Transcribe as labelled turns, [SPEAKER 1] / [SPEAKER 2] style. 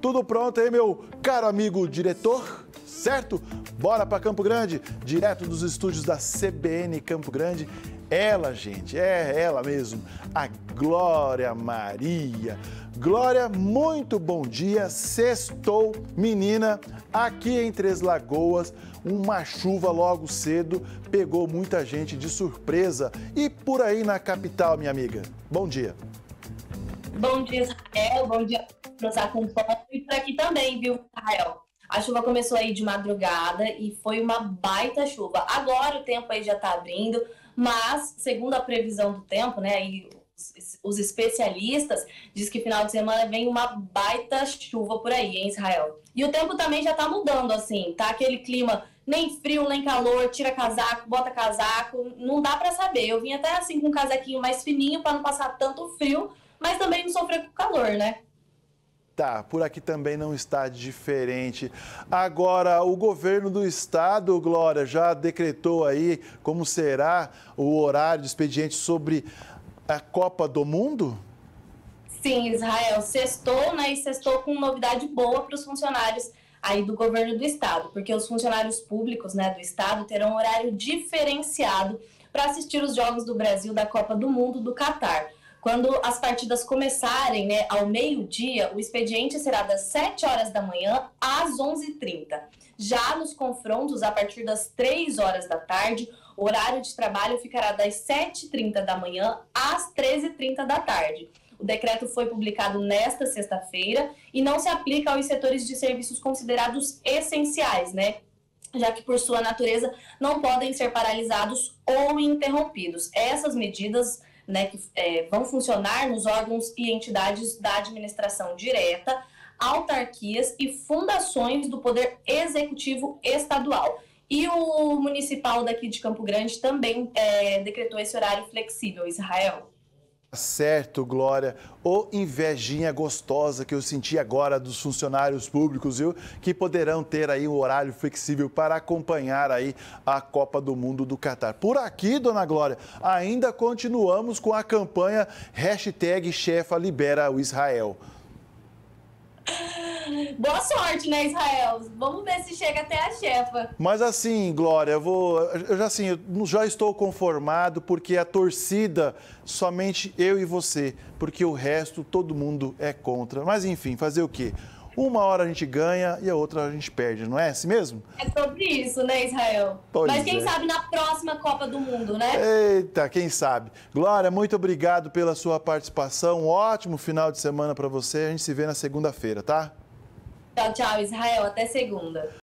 [SPEAKER 1] Tudo pronto aí, meu caro amigo diretor? Certo? Bora para Campo Grande, direto dos estúdios da CBN Campo Grande. Ela, gente, é ela mesmo, a Glória Maria. Glória, muito bom dia. Sextou, menina, aqui em Três Lagoas, uma chuva logo cedo pegou muita gente de surpresa. E por aí na capital, minha amiga? Bom dia.
[SPEAKER 2] Bom dia, Israel. Bom dia para nos acompanham. E por aqui também, viu, Israel? A chuva começou aí de madrugada e foi uma baita chuva. Agora o tempo aí já tá abrindo, mas segundo a previsão do tempo, né, e os especialistas diz que final de semana vem uma baita chuva por aí, hein, Israel? E o tempo também já tá mudando, assim, tá aquele clima nem frio, nem calor, tira casaco, bota casaco, não dá pra saber. Eu vim até assim com um casaquinho mais fininho para não passar tanto frio, mas também não sofrer com calor, né?
[SPEAKER 1] Tá, por aqui também não está diferente. Agora, o governo do estado, Glória, já decretou aí como será o horário de expediente sobre a Copa do Mundo?
[SPEAKER 2] Sim, Israel, sextou, né? E sextou com novidade boa para os funcionários aí do governo do estado, porque os funcionários públicos, né, do estado terão um horário diferenciado para assistir os jogos do Brasil da Copa do Mundo do Catar. Quando as partidas começarem, né, ao meio-dia, o expediente será das 7 horas da manhã às 11h30. Já nos confrontos, a partir das 3 horas da tarde, o horário de trabalho ficará das 7h30 da manhã às 13h30 da tarde. O decreto foi publicado nesta sexta-feira e não se aplica aos setores de serviços considerados essenciais, né? Já que por sua natureza não podem ser paralisados ou interrompidos. Essas medidas, né, que vão funcionar nos órgãos e entidades da administração direta, autarquias e fundações do Poder Executivo Estadual. E o municipal daqui de Campo Grande também decretou esse horário flexível, Israel.
[SPEAKER 1] Certo, Glória. Ô invejinha gostosa que eu senti agora dos funcionários públicos, viu? Que poderão ter aí um horário flexível para acompanhar aí a Copa do Mundo do Catar. Por aqui, dona Glória, ainda continuamos com a campanha #ChefaLiberaOIsrael.
[SPEAKER 2] Boa sorte, né, Israel? Vamos ver se chega até a chefa.
[SPEAKER 1] Mas assim, Glória, eu já estou conformado porque a torcida, somente eu e você, porque o resto todo mundo é contra. Mas enfim, fazer o quê? Uma hora a gente ganha e a outra a gente perde, não é assim mesmo?
[SPEAKER 2] É sobre isso, né, Israel?
[SPEAKER 1] Pois
[SPEAKER 2] Mas quem
[SPEAKER 1] é.
[SPEAKER 2] sabe na próxima Copa do Mundo, né?
[SPEAKER 1] Eita, quem sabe. Glória, muito obrigado pela sua participação. Um ótimo final de semana para você. A gente se vê na segunda-feira, tá?
[SPEAKER 2] Tchau, tchau, Israel. Até segunda.